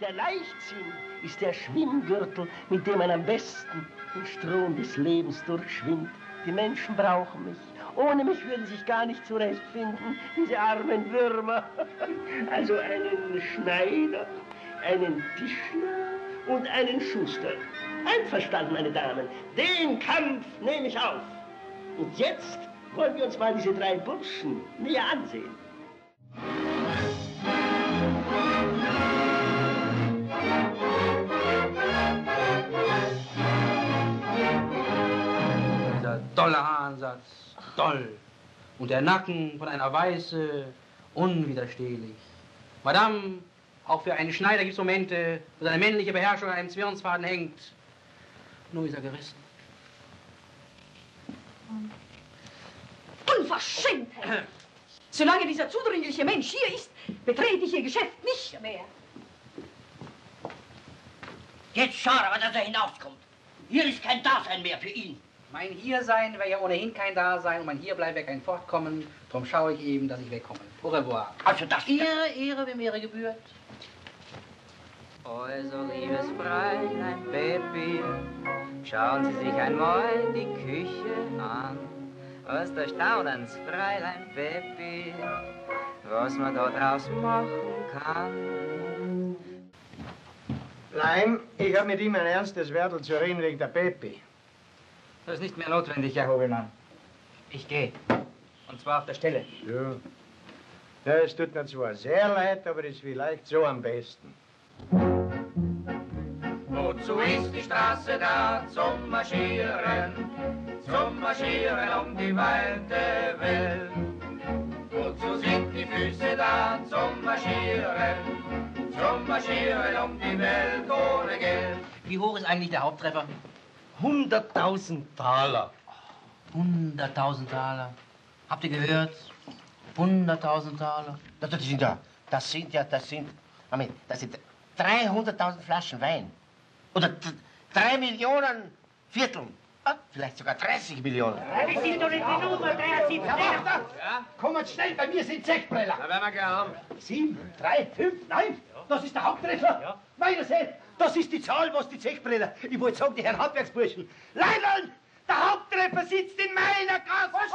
Der Leichtsinn ist der Schwimmgürtel, mit dem man am besten den Strom des Lebens durchschwimmt. Die Menschen brauchen mich. Ohne mich würden sich gar nicht zurechtfinden, diese armen Würmer. Also einen Schneider, einen Tischler und einen Schuster. Einverstanden, meine Damen. Den Kampf nehme ich auf. Und jetzt wollen wir uns mal diese drei Burschen näher ansehen. Dieser tolle Haaransatz, toll. Und der Nacken von einer Weiße, unwiderstehlich. Madame, auch für einen Schneider gibt es Momente, wo seine männliche Beherrschung an einem Zwirnsfaden hängt. Nur ist er gerissen. Unverschämtheit! Solange dieser zudringliche Mensch hier ist, betrete ich Ihr Geschäft nicht mehr. Jetzt schade aber, dass er hinauskommt. Hier ist kein Dasein mehr für ihn. Mein Hiersein wäre ja ohnehin kein Dasein und mein Hierbleiben wäre kein Fortkommen. Darum schaue ich eben, dass ich wegkomme. Au revoir. Also das... Ehre, wem Ehre gebührt. Also, liebes Fräulein Peppi, schauen Sie sich einmal die Küche an. Was da staunen's, Fräulein Peppi, was man da draus machen kann. Leim, ich habe mit ihm ein ernstes Wörtel zu reden wegen der Peppi. Das ist nicht mehr notwendig, Herr Hobelmann. Ich gehe. Und zwar auf der Stelle. Ja. Ja, es tut mir zwar sehr leid, aber es ist vielleicht so am besten. Wozu ist die Straße da zum Marschieren um die weite Welt? Wozu sind die Füße da zum Marschieren um die Welt ohne Geld? Wie hoch ist eigentlich der Haupttreffer? 100.000 Taler. 100.000 Taler. Habt ihr gehört? 100.000 Taler. Das sind 300.000 Flaschen Wein. Oder 3 Millionen Vierteln. Vielleicht sogar 30 Millionen. Das ist doch nicht die Nummer, 73. Ja? Kommt schnell, bei mir sind 6 Preller. Da werden wir gleich haben. 7, 3, 5, 9. Das ist der Haupttreffer. Ja. Meine seht, das ist die Zahl, was die Zechbrenner. Ich wollte sagen, die Herren Handwerksburschen. Leidl, der Haupttreffer sitzt in meiner Kasse.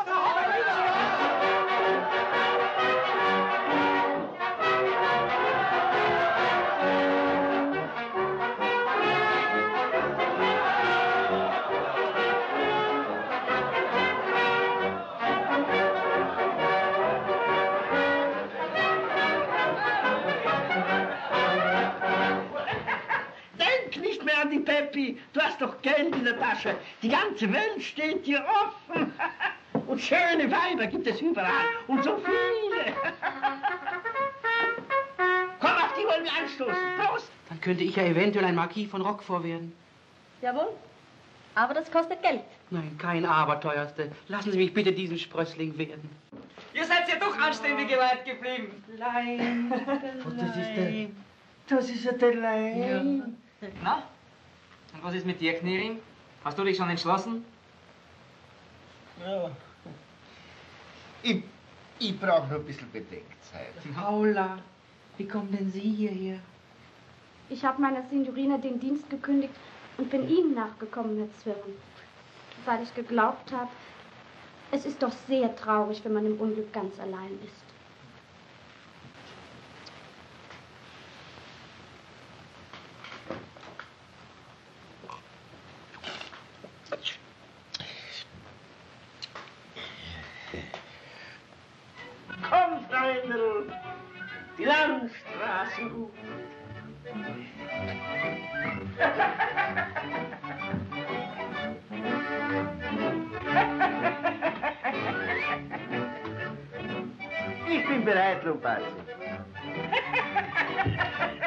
An die Peppi, du hast doch Geld in der Tasche. Die ganze Welt steht dir offen. Und schöne Weiber gibt es überall. Und so viele. Komm, auf die wollen wir anstoßen. Prost! Dann könnte ich ja eventuell ein Marquis von Roquefort werden. Jawohl. Aber das kostet Geld. Nein, kein Aber, teuerste. Lassen Sie mich bitte diesen Sprössling werden. Ihr seid ja doch anständige Leute geblieben. Lein. Das ist ja der Lein. Ja. Na? Und was ist mit dir, Knierim? Hast du dich schon entschlossen? Ja. Ich brauche noch ein bisschen Bedenkzeit. Paula, wie kommen denn Sie hierher? Ich habe meiner Signorina den Dienst gekündigt und bin Ihnen nachgekommen, Herr Zwirn. Weil ich geglaubt habe, es ist doch sehr traurig, wenn man im Unglück ganz allein ist. Komm, Freunde, die Landstraße gut. Ich bin bereit, Lumpazzi.